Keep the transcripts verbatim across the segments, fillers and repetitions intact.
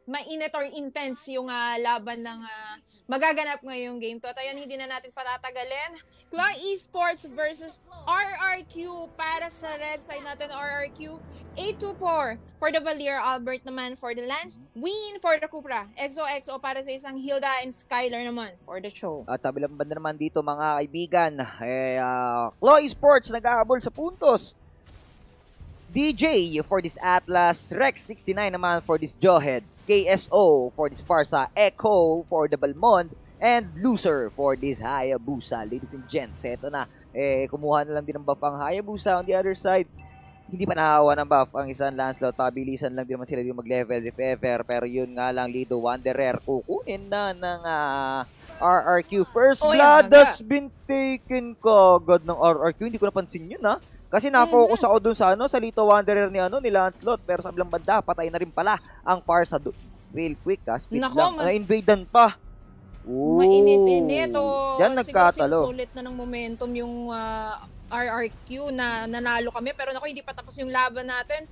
mainit or intense yung uh, laban ng uh, magaganap ngayong game to. At ayun, hindi na natin patatagalin. Claw Esports versus R R Q para sa red side natin. R R Q eight two four for the Valier, Albert naman for the Lance, Win for the Cupra, X O X O para sa isang Hilda and Skylar naman for the show. At sa bilang banda naman dito mga kaibigan, eh, uh, Claw Esports nag-aabol sa puntos. D J for this Atlas, Rex sixty-nine naman for this Jawhead, K S O for this Farsa, Echo for the Balmond, and Loser for this Hayabusa. Ladies and gents, eto na. Eh, kumuha na lang din ng buff ang Hayabusa. On the other side, hindi pa nakawa ng buff ang isang Lancelot. Pabilisan lang din naman sila din mag-level if ever. Pero yun nga lang, Lido Wanderer, kukunin na ng uh, R R Q. First oh, blood yeah, has been taken kagad ng R R Q. Hindi ko napansin yun ha. Kasi na-focus ako dun sa ano, sa Lito Wanderer ni ano ni Lancelot, pero sa bilang banda patay na rin pala ang Farsa real quick ha. Speed Nako, lang. Na-invadean pa. Ooh. Mainit-init o yan nagkatalo. Sinusulit na ng momentum yung uh, R R Q na nanalo kami, pero nako hindi pa tapos yung laban natin.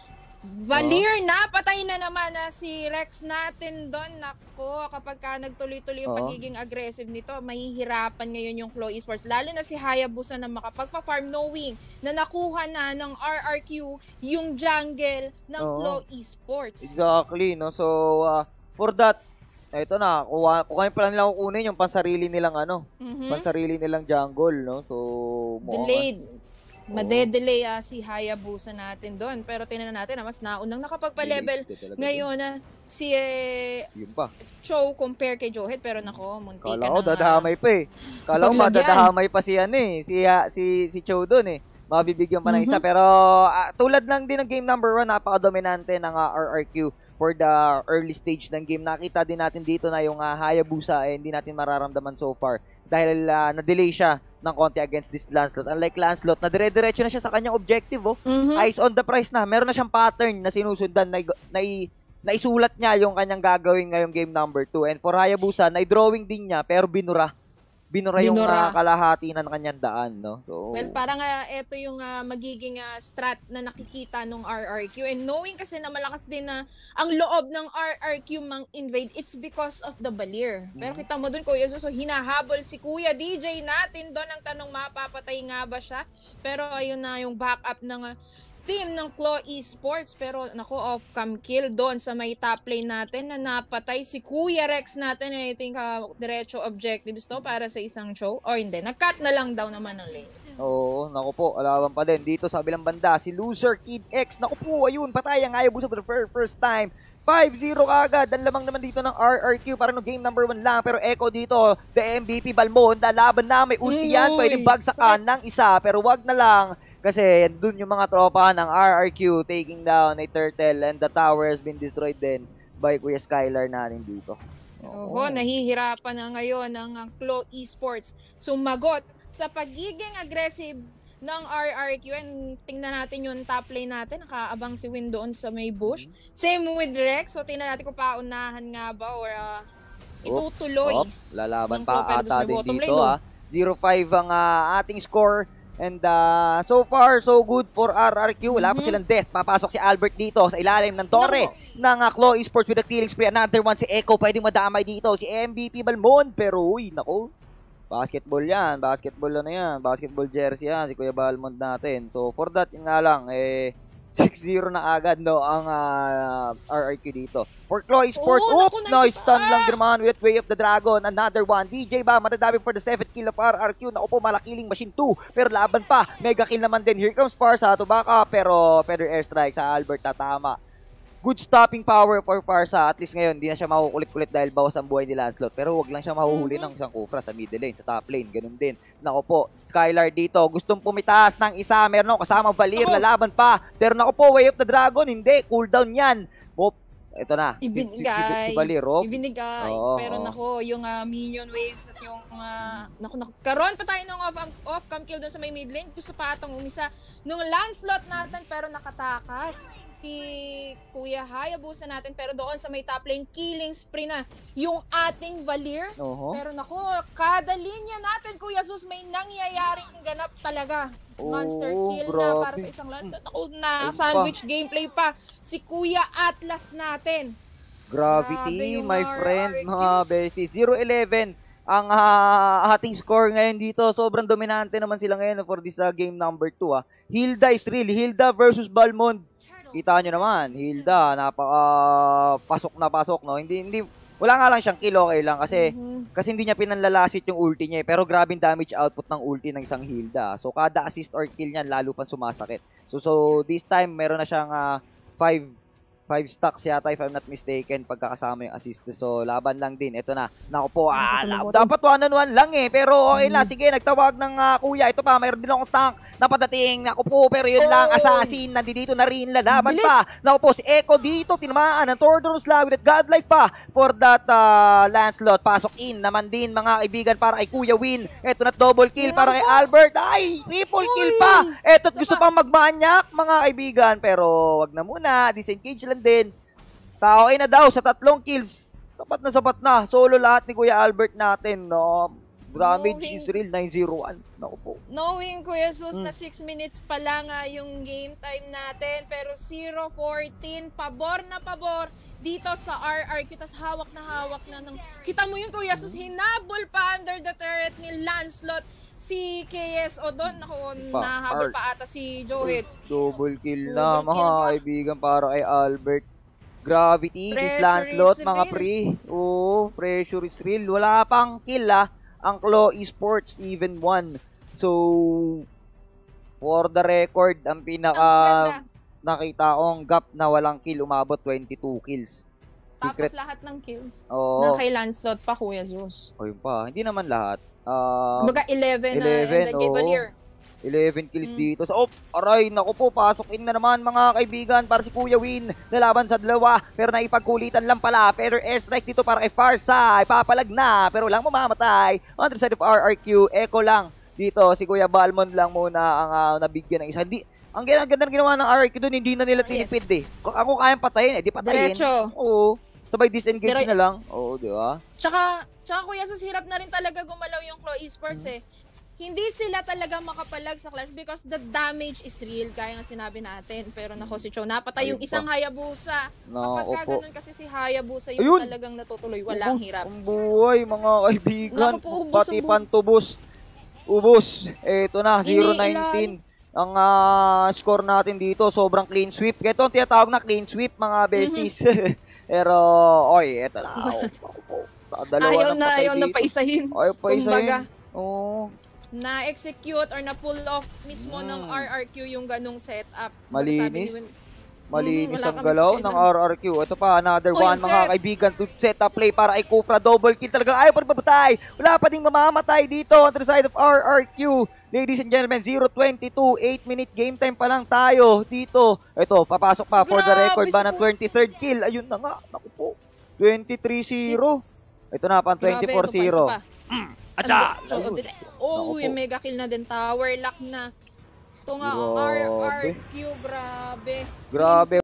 Valier na, patay na naman na si Rex natin doon. Nako, kapag ka nagtuloy-tuloy yung oh. pagiging aggressive nito, mahihirapan ngayon yung Claw Esports. Lalo na si Hayabusa na makapagpa-farm knowing na nakuha na ng R R Q yung jungle ng oh. Claw Esports. Exactly, no? So, uh, for that, ito na, kuha, kuhain pa lang nila kukunin yung pansarili nilang ano, mm-hmm. pansarili nilang jungle, no? So, delayed. Madedelay uh, si Hayabusa natin doon. Pero tingnan natin, mas naunang nakapagpa-level ngayon na uh, si eh, Cho compare kay Jawhead. Pero nako, munti ka na. Kala ko dadahamay pa eh. Kala ko madadahamay pa si ano eh. Si, uh, si, si Cho doon eh. Mabibigyan pa ng mm-hmm. isa. Pero uh, tulad lang din ng game number one, napaka-dominante ng uh, R R Q for the early stage ng game. Nakita din natin dito na yung uh, Hayabusa eh, hindi natin mararamdaman so far. Dahil uh, na-delay siya ng konti against this Lancelot. Unlike Lancelot, na dire-diretso na siya sa kanyang objective. Oh. Mm-hmm. Eyes on the prize na. Meron na siyang pattern na sinusundan. Na, na, naisulat niya yung kanyang gagawin ngayong game number two. And for Hayabusa, na-drawing din niya pero binura. Binura, binura. yung uh, kalahati na ng kanyang daan. No? So, well, parang uh, ito yung uh, magiging uh, strat na nakikita ng R R Q. And knowing kasi na malakas din na uh, ang loob ng R R Q mang invade, it's because of the Valier. Mm-hmm. Pero kita mo dun, Kuya Suso, hinahabol si Kuya D J natin doon. Ang tanong, mapapatay nga ba siya? Pero ayun na yung backup ng uh, team ng Claw Esports. Pero nako, off-cam kill doon sa may top lane natin na napatay si Kuya Rex natin. I think uh, diretso objectives to para sa isang show. O hindi, nag-cut na lang daw naman ng lane. Oo, naku po, alawan pa din. Dito sa bilang banda, si Loser Kid X. Naku po, ayun, patay ang Hayabusa for the first time. five zero agad. Ang lamang naman dito ng R R Q para no game number one lang. Pero Echo dito, the M V P Balmond, laban na, may ulti yan. Pwedeng bagsakan ng isa, pero wag na lang. Kasi dun yung mga tropa ng R R Q taking down a turtle and the tower has been destroyed din by Kuya Skylar natin dito. Oo, oh. Nahihirapan na ngayon ng Claw Esports sumagot sa pagiging aggressive ng R R Q. And tingnan natin yung top lane natin. Nakaabang si Win doon sa may bush. Mm-hmm. Same with Rex. So tingnan natin kung paunahan nga ba or uh, itutuloy. Oh, lalaban pa ata din dito ha. zero five ang uh, ating score. And uh, so far, so good for R R Q. Wala mm-hmm. pa silang death. Papasok si Albert dito sa ilalim ng torre ng uh, Claw Esports with a killing spree. Another one si Echo. Pwedeng madamay dito. Si M V P Balmond. Pero uy, nako. Basketball yan. Basketball na yan. Basketball jersey yan. Si Kuya Balmond natin. So for that, yun nga lang. Eh, six zero na agad no ang uh, R R Q dito. For Claw Esports, oh, oh nice stun ah! lang din naman with Way of the Dragon. Another one. D J ba, madadami for the seventh kill of R R Q. Naku po, malakiling machine two. Pero laban pa. Mega kill naman din. Here comes Farsa to back up. Pero Feather Airstrike sa Albert tatama. Good stopping power for Farsa. At least ngayon, hindi na siya makukulit-kulit dahil bawas ang buhay ni Lancelot. Pero wag lang siya mahuhuli mm-hmm. ng isang Kufra sa middle lane, sa top lane. Ganun din. Naku po, Skylar dito. Gustong pumitaas ng isa. Meron ako kasamang Valier. Lalaban pa. Pero naku po, Way of the Dragon. Hindi. Cooldown yan. Pop. Ito na. Ibinigay. Si, si, si Valero. Ibinigay. Oh, pero oh. nako, yung uh, minion waves at yung uh, naku, naku. Karon pa tayo ng off, off cam kill doon sa may mid lane. Gusto pa atang umisa nung Lancelot natin pero nakatakas si Kuya Hayabusa natin. Pero doon sa may top lane, killing spree na yung ating Valier. Uh-huh. Pero nako, kada linya natin, Kuya Sus, may nangyayaring ganap talaga. Monster oh, kill grabe. Na para sa isang Lancelot. Ako na sandwich gameplay pa si Kuya Atlas natin. Gravity, Grabe yung my R R friend, Q. mga besties. zero eleven ang uh, ating score ngayon dito. Sobrang dominante naman sila ngayon for this uh, game number two. Ah. Hilda is real. Hilda versus Balmond. Kita nyo naman, Hilda, napaka pasok na pasok, no? Hindi, hindi, wala nga lang siyang kill, okay lang. Kasi, mm-hmm. kasi hindi niya pinanlalasit yung ulti niya. Eh. Pero grabing damage output ng ulti ng isang Hilda. So, kada assist or kill niyan, lalo pang sumasakit. So, so this time, meron na siyang uh, five five stacks yata if I'm not mistaken pagkakasama yung assist. So, laban lang din. Ito na. Naku po, ah, dapat one on one lang eh. Pero okay lang. Sige, nagtawag ng uh, kuya. Ito pa, mayroon din akong tank na padating. Naku po, pero yun oh. lang. Assassin. Nandito na rin. Lalaban Bilis. pa. Naku po, si Echo dito. Tinamaan ng Tordoros Lawin at Godlike pa for that uh, Lancelot. Pasok in naman din mga kaibigan para kay Kuya Win. Ito na double kill para kay Albert. Ay, triple Uy. kill pa. Ito gusto pang magmanyak mga kaibigan. Pero wag na muna. Disengage lang din. Tao ay na daw sa tatlong kills. Sapat na sapat na. Solo lahat ni Kuya Albert natin, no? Damage is real, nine zero one. Naku po. Knowing Kuya Sus hmm. na six minutes pa lang uh, yung game time natin. Pero zero fourteen, pabor na pabor dito sa R R Q. Tas hawak na hawak na. Ng... Kita mo yun Kuya Sus, hinabol pa under the turret ni Lancelot. Si K S O doon, naku, nahabol pa ata si Johit. Double kill na, Double mga kaibigan, para kay Albert. Gravity, this Lancelot, mga pre. Oo, pressure is real. Wala pang kill ah, ang Claw Esports, even one. So, for the record, ang pinaka nakita kong gap na walang kill, umabot twenty-two kills. Secret. Tapos lahat ng kills Oo. na kay Lancelot pa, Kuya Zeus. O yun pa, hindi naman lahat. Uh, Kumbaga eleven, eleven na uh, and the Gavalier. eleven kills mm. dito. So, oh, aray, naku po, pasok in na naman mga kaibigan para si Kuya Win. Nalaban sa dalawa, pero naipagkulitan lang pala. Feather airstrike dito para kay Farsa. Ipapalag na, pero lang mamamatay. On the side of R R Q, Echo lang dito. Si Kuya Balmond lang muna ang uh, nabigyan ng isa. Hindi, ang ganda ginawa ng R R Q doon, hindi na nila tinipid yes. eh. Kung ako kayang patayin, eh, di patayin. Diretso. Oo. Sabay disengage Pero, na lang. Oo, di ba? Tsaka, tsaka Kuya, sus hirap na rin talaga gumalaw yung Claw Esports mm-hmm. eh. Hindi sila talaga makapalag sa Clash because the damage is real, kaya nga sinabi natin. Pero nako si Cho, napatay yung isang Hayabusa. No, Kapag ka ganun kasi si Hayabusa yung Ayun. talagang natutuloy, walang hirap. Ang buhay mga kaibigan, naku, ubos, pati pantubos. Ubos. Eto na, zero nineteen. Ang uh, score natin dito, sobrang clean sweep. Ito ang tinatawag na clean sweep, mga besties. Mm-hmm. Pero, oy, eto na. Dalawa ayaw na, ayaw na paisahin. Ayaw paisahin. Oo. Na-execute or na-pull off mismo mm. ng R R Q yung ganong setup. Malinis. Malinis mm, ang galaw ng R R Q. Ito pa, another oh, one, mga set. kaibigan, to set up play para kay Kufra. Double kill talaga. Ayaw pa rin mamatay. Wala pa ding mamamatay dito on the side of R R Q. Ladies and gentlemen, zero twenty-two, eight minute game time pa lang tayo dito. Ito, papasok pa for the record ba ng twenty-third kill. Ayun na nga. Naku po. twenty-three zero. Ito na, pang twenty-four zero. Acha! Oh, yung mega kill na din. Tower lock na. Ito nga, R R Q, grabe. Grabe.